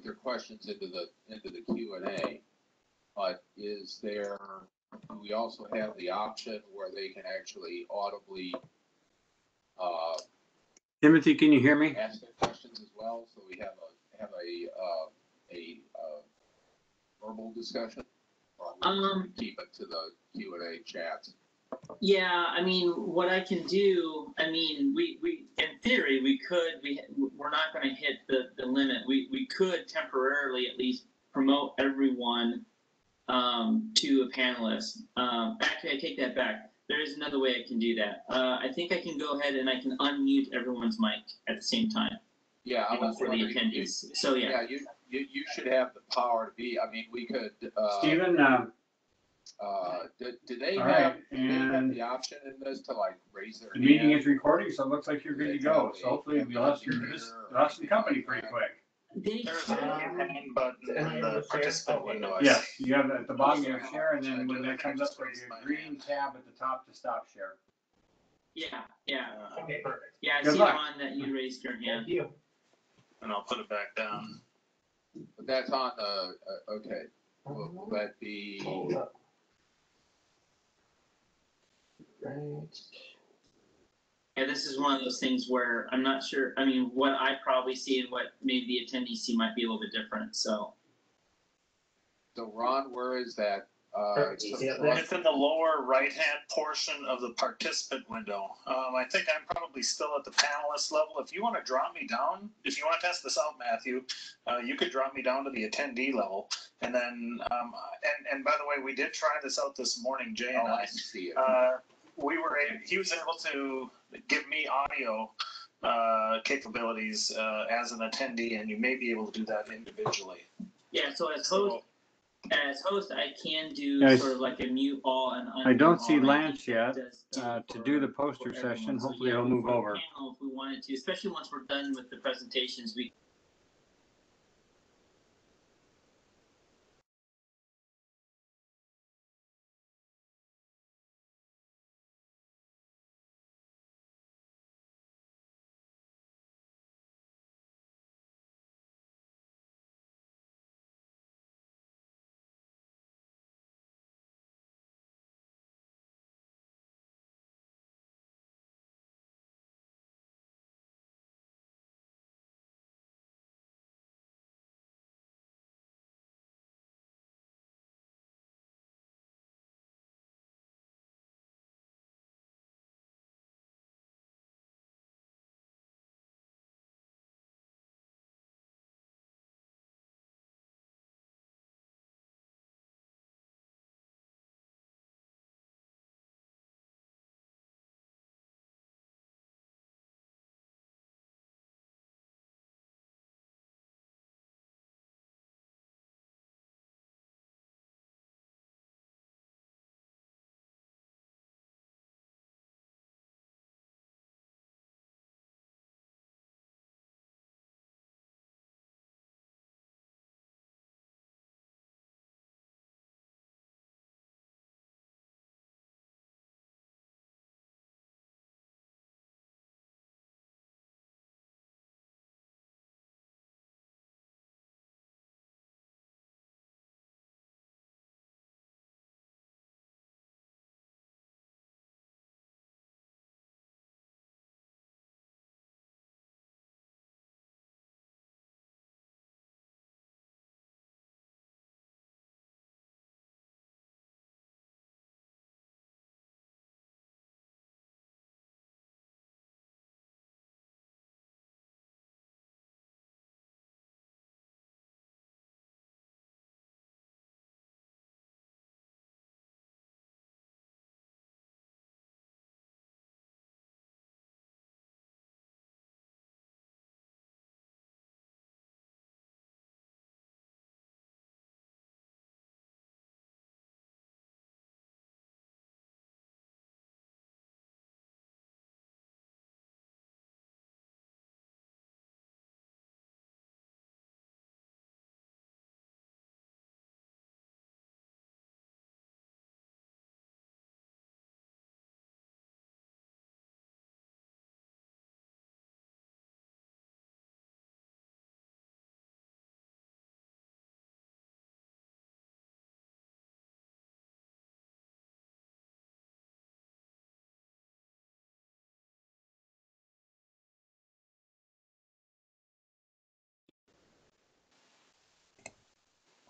their questions into the Q&A. But do we also have the option where they can actually audibly Timothy, can you hear me? ask their questions as well? So we have a verbal discussion, or we keep it to the Q&A chats. Yeah, I mean, what I can do, I mean, we in theory we're not going to hit the limit. We could temporarily at least promote everyone to a panelist. Actually, I take that back. There is another way I can do that. I think I can go ahead and I can unmute everyone's mic at the same time. Yeah, I was for the attendees. So yeah. Yeah, you should have the power to be. I mean, we could. Stephen, Do they all have, right, do they have and the option in this to like raise their the hand? meeting is recording, so it looks like you're good to go. So hopefully we'll have some company pretty quick. There's a hand button in the participant window. Yes, you have at the bottom you have share, and then when that comes up, there's a green tab at the top to stop share. Yeah. Okay, perfect. Yeah, I Good see, luck. Ron, that you raised your hand. Thank you. And I'll put it back down. But that's on the, okay, will that be, Right. Yeah, this is one of those things where I'm not sure. I mean, what I probably see and what maybe the attendees see might be a little bit different. So Ron, where is that? It's in the lower right-hand portion of the participant window. I think I'm probably still at the panelist level. If you want to drop me down, if you want to test this out, Matthew, you could drop me down to the attendee level. And then, and by the way, we did try this out this morning, Jay and I. See it. He was able to give me audio capabilities as an attendee, and you may be able to do that individually. yeah, so as host, I can do Guys, sort of like a mute all and unmute I don't see all. Lance yet. To do the poster session, hopefully he'll move over. If we wanted to, especially once we're done with the presentations, we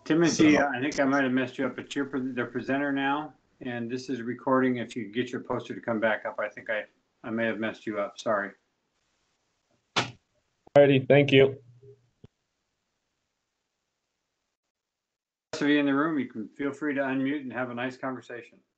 Timothy, So- I think I might have messed you up, but you're the presenter now, and this is recording. If you get your poster to come back up, I think I may have messed you up. Sorry. Alrighty, thank you. Rest of you in the room, you can feel free to unmute and have a nice conversation.